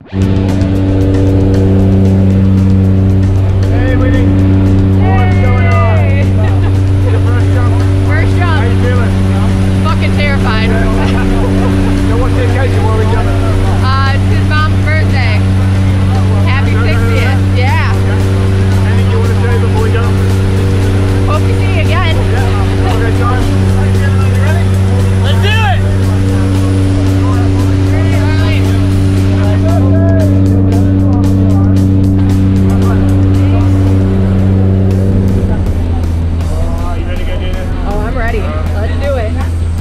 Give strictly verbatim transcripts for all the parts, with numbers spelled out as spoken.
Hey, Winnie. What's going on? Your first jump? First jump. How you feeling? Fucking terrified. So what's the occasion? What are we jumping? Uh, it's his mom's birthday. Happy sixtieth. Yeah. Anything you want to say before we go? Hope to see you again. Yeah. Okay, time. Let's do it! Oh, you ready to get in it? Oh, I'm ready. Let's do it.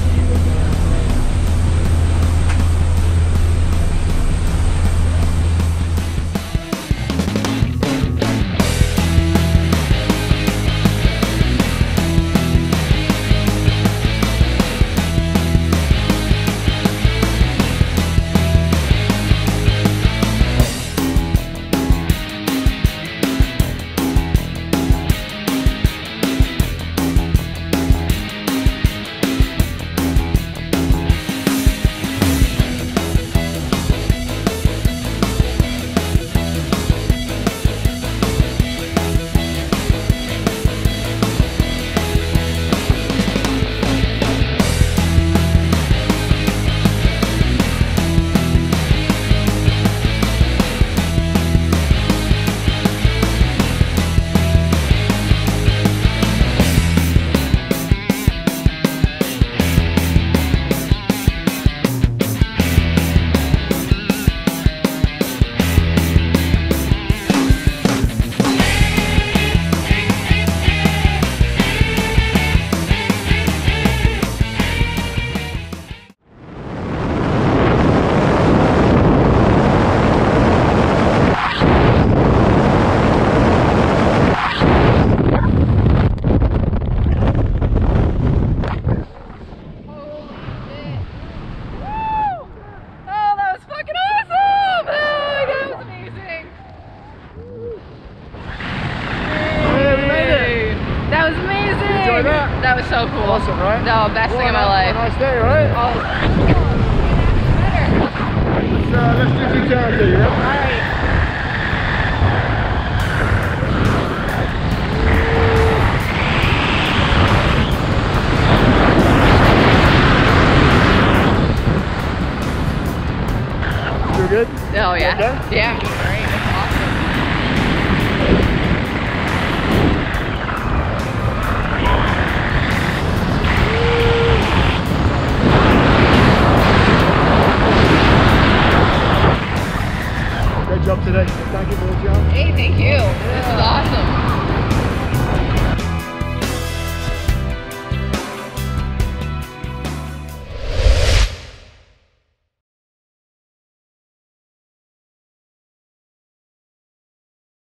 That was so cool. Awesome, right? No, best Well, thing of my a life. nice day, right? Oh. Let's, uh, let's do some turns here, yeah? Alright. You good? Oh yeah. Okay? Yeah. Great. That's awesome. Great job today. Thank you for the job. Hey, thank you. This is awesome.